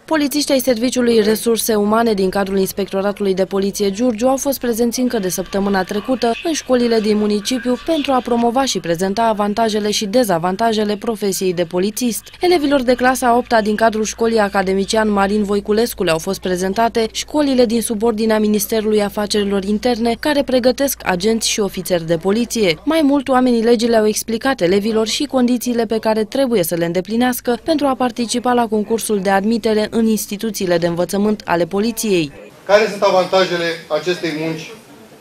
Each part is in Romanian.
Polițiștii ai Serviciului Resurse Umane din cadrul Inspectoratului de Poliție Giurgiu au fost prezenți încă de săptămâna trecută în școlile din municipiu pentru a promova și prezenta avantajele și dezavantajele profesiei de polițist. Elevilor de clasa 8-a din cadrul școlii academician Marin Voiculescu le-au fost prezentate școlile din subordinea Ministerului Afacerilor Interne care pregătesc agenți și ofițeri de poliție. Mai mult, oamenii legii le-au explicat elevilor și condițiile pe care trebuie să le îndeplinească pentru a participa la concursul de admitere în instituțiile de învățământ ale poliției. Care sunt avantajele acestei munci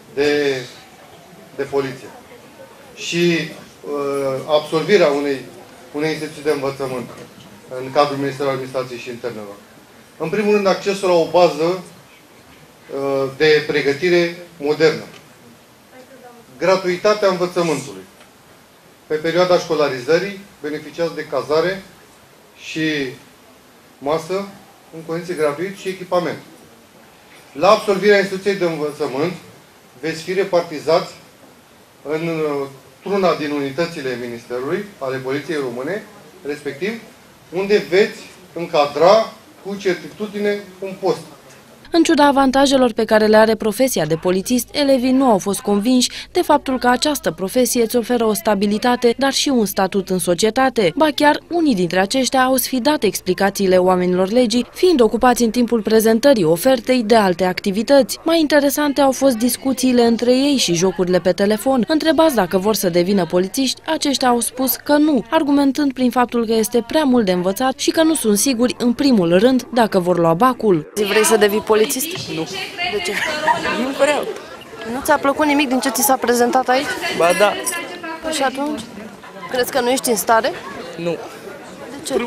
de poliție? Și absolvirea unei instituții de învățământ în cadrul Ministerului Administrației și Internelor. În primul rând, accesul la o bază de pregătire modernă. Gratuitatea învățământului. Pe perioada școlarizării beneficiați de cazare și masă în condiții gratuite și echipament. La absolvirea instituției de învățământ veți fi repartizați într-una din unitățile Ministerului, ale Poliției Române, respectiv, unde veți încadra cu certitudine un post. În ciuda avantajelor pe care le are profesia de polițist, elevii nu au fost convinși de faptul că această profesie îți oferă o stabilitate, dar și un statut în societate. Ba chiar, unii dintre aceștia au sfidat explicațiile oamenilor legii, fiind ocupați în timpul prezentării ofertei de alte activități. Mai interesante au fost discuțiile între ei și jocurile pe telefon. Întrebați dacă vor să devină polițiști, aceștia au spus că nu, argumentând prin faptul că este prea mult de învățat și că nu sunt siguri, în primul rând, dacă vor lua bacul. Vrei să devii polițist? Nu. De ce? Nu vreau. Nu ți-a plăcut nimic din ce ți s-a prezentat aici? Ba da. Și atunci? Crezi că nu ești în stare? Nu. De ce?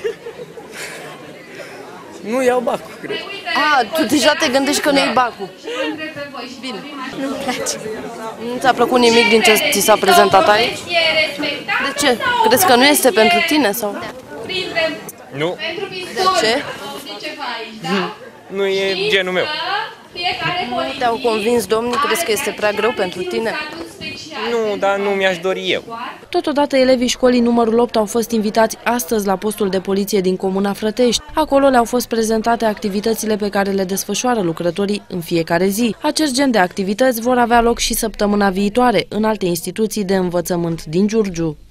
Nu iau bacul, cred. Tu deja te gândești că nu iei bacul. Bine. Nu-mi place. Nu ți-a plăcut nimic din ce ți s-a prezentat aici? De ce? Crezi că nu este pentru tine sau? Nu. De ce? Nu e genul meu. Nu te-au convins, domnii? Crezi că este prea greu pentru tine? Nu, dar nu mi-aș dori eu. Totodată, elevii școlii numărul 8 au fost invitați astăzi la postul de poliție din Comuna Frătești. Acolo le-au fost prezentate activitățile pe care le desfășoară lucrătorii în fiecare zi. Acest gen de activități vor avea loc și săptămâna viitoare în alte instituții de învățământ din Giurgiu.